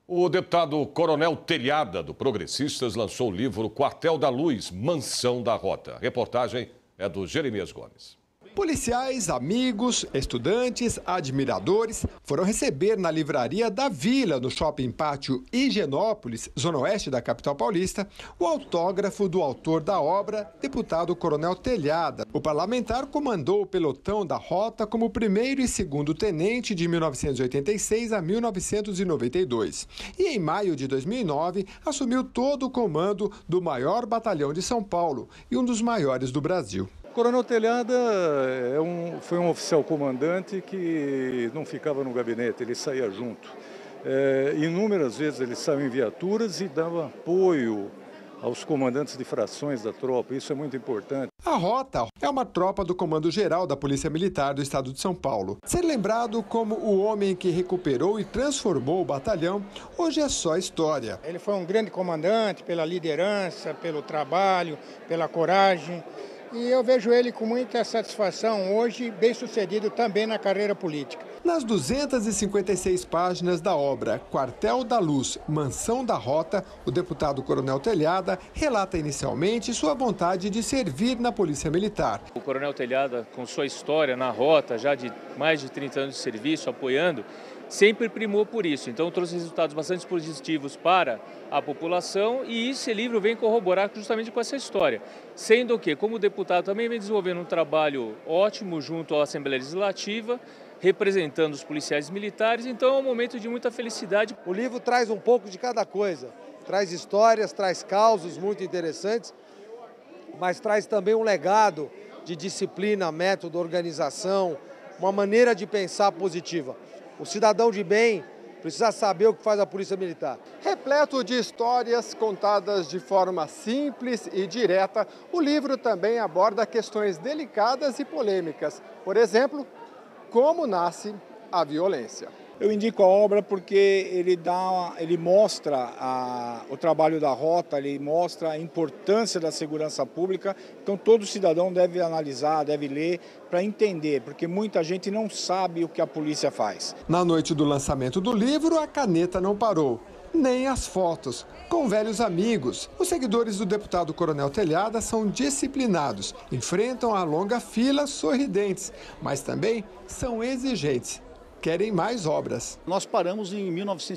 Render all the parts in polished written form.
O deputado Coronel Telhada, do Progressistas, lançou o livro Quartel da Luz, Mansão da Rota. A reportagem é do Jeremias Gomes. Policiais, amigos, estudantes, admiradores foram receber na livraria da Vila, no Shopping Pátio Higienópolis, zona oeste da capital paulista, o autógrafo do autor da obra, deputado Coronel Telhada. O parlamentar comandou o pelotão da Rota como primeiro e segundo tenente de 1986 a 1992. E em maio de 2009, assumiu todo o comando do maior batalhão de São Paulo e um dos maiores do Brasil. Coronel Telhada foi um oficial comandante que não ficava no gabinete, ele saía junto. Inúmeras vezes ele saiu em viaturas e dava apoio aos comandantes de frações da tropa, isso é muito importante. A Rota é uma tropa do Comando Geral da Polícia Militar do Estado de São Paulo. Ser lembrado como o homem que recuperou e transformou o batalhão, hoje é só história. Ele foi um grande comandante pela liderança, pelo trabalho, pela coragem. E eu vejo ele com muita satisfação hoje, bem-sucedido também na carreira política. Nas 256 páginas da obra Quartel da Luz, Mansão da Rota, o deputado Coronel Telhada relata inicialmente sua vontade de servir na Polícia Militar. O Coronel Telhada, com sua história na Rota, já de mais de 30 anos de serviço, apoiando, sempre primou por isso. Então trouxe resultados bastante positivos para a população e esse livro vem corroborar justamente com essa história. Sendo que, como deputado, também vem desenvolvendo um trabalho ótimo junto à Assembleia Legislativa, representando os policiais militares, então é um momento de muita felicidade. O livro traz um pouco de cada coisa, traz histórias, traz causos muito interessantes, mas traz também um legado de disciplina, método, organização, uma maneira de pensar positiva. O cidadão de bem precisa saber o que faz a Polícia Militar. Repleto de histórias contadas de forma simples e direta, o livro também aborda questões delicadas e polêmicas. Por exemplo, como nasce a violência. Eu indico a obra porque ele mostra o trabalho da Rota, ele mostra a importância da segurança pública. Então todo cidadão deve analisar, deve ler para entender, porque muita gente não sabe o que a polícia faz. Na noite do lançamento do livro, a caneta não parou, nem as fotos. Com velhos amigos, os seguidores do deputado Coronel Telhada são disciplinados, enfrentam a longa fila sorridentes, mas também são exigentes. Querem mais obras. Nós paramos em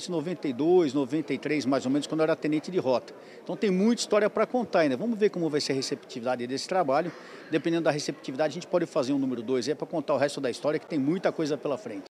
1992, 93, mais ou menos, quando eu era tenente de rota. Então tem muita história para contar ainda. Vamos ver como vai ser a receptividade desse trabalho. Dependendo da receptividade, a gente pode fazer um número 2 para contar o resto da história, que tem muita coisa pela frente.